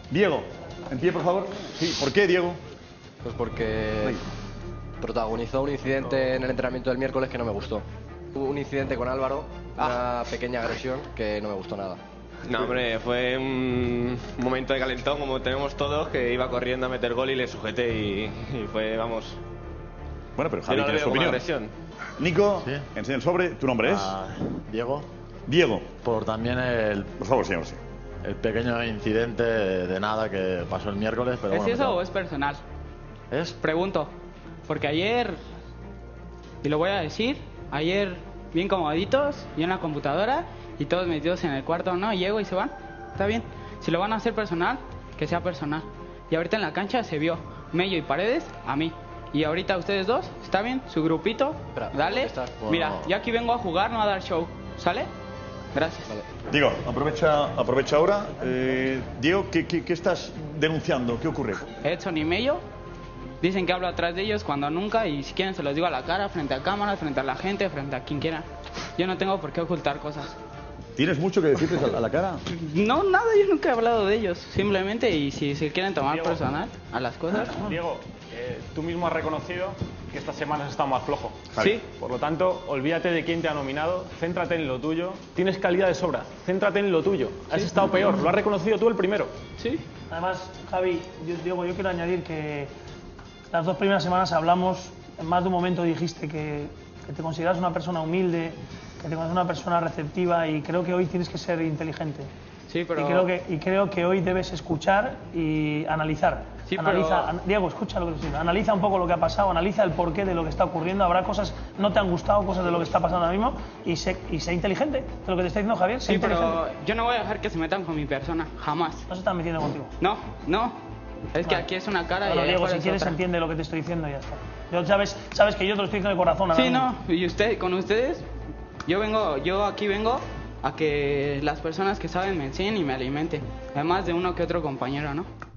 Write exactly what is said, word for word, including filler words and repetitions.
Diego, en pie, por favor. Sí, ¿por qué, Diego? Pues porque protagonizó un incidente en el entrenamiento del miércoles que no me gustó. Hubo un incidente con Álvaro, una pequeña agresión que no me gustó nada. No, hombre, fue un momento de calentón, como tenemos todos, que iba corriendo a meter gol y le sujeté y, y fue, vamos... Bueno, pero Javi Yo no tiene le su veo como opinión. agresión. Nico, Sí. enseña el sobre. ¿Tu nombre es? Ah, Diego, Diego. por también el, Por favor, señor, sí. el pequeño incidente de, de nada que pasó el miércoles. Pero ¿Es bueno, eso me o quedo- es personal? ¿Es? Pregunto. Porque ayer, y lo voy a decir, ayer bien comoditos, yo en la computadora y todos metidos en el cuarto, ¿no? Llego y se van. Está bien. Si lo van a hacer personal, que sea personal. Y ahorita en la cancha se vio Mello y Paredes a mí. Y ahorita ustedes dos, ¿está bien? Su grupito, Espera, dale. ¿dónde estás? Mira, Bueno. yo aquí vengo a jugar, no a dar show. ¿Sale? Gracias. Vale. Diego, aprovecha, aprovecha ahora. Eh, Diego, ¿qué, qué, qué estás denunciando? ¿Qué ocurre? Edson y Mello dicen que hablo atrás de ellos cuando nunca, y si quieren se los digo a la cara, frente a cámaras, frente a la gente, frente a quien quiera. Yo no tengo por qué ocultar cosas. ¿Tienes mucho que decirles a, a la cara? No, nada, yo nunca he hablado de ellos. Simplemente, y si se quieren tomar Diego. personal a las cosas. Diego, eh, tú mismo has reconocido que esta semana has estado más flojo. Sí. Por lo tanto, olvídate de quién te ha nominado, céntrate en lo tuyo. Tienes calidad de sobra, céntrate en lo tuyo. Has estado peor, lo has reconocido tú el primero. Sí. Además, Javi, yo, Diego, yo quiero añadir que las dos primeras semanas hablamos, en más de un momento dijiste que, que te consideras una persona humilde, que te consideras una persona receptiva, y creo que hoy tienes que ser inteligente. Sí, pero... Y creo que, y creo que hoy debes escuchar y analizar. Sí, analiza, pero- an- Diego, escucha lo que te estoy diciendo. Analiza un poco lo que ha pasado, analiza el porqué de lo que está ocurriendo. Habrá cosas no te han gustado, cosas de lo que está pasando ahora mismo, y sé, y sé inteligente de lo que te está diciendo Javier. Sé Sí, pero inteligente. yo no voy a dejar que se metan con mi persona, jamás. No se están metiendo contigo. No, no. Es que Vale. aquí es una cara y Bueno, allá Diego, afuera si es quieres otra. entiende lo que te estoy diciendo y ya está. Yo, sabes, sabes que yo te lo estoy diciendo de corazón. ahora Sí, mismo. no. Y usted, con ustedes, yo vengo, yo aquí vengo a que las personas que saben me enseñen y me alimenten. Además de uno que otro compañero, ¿no?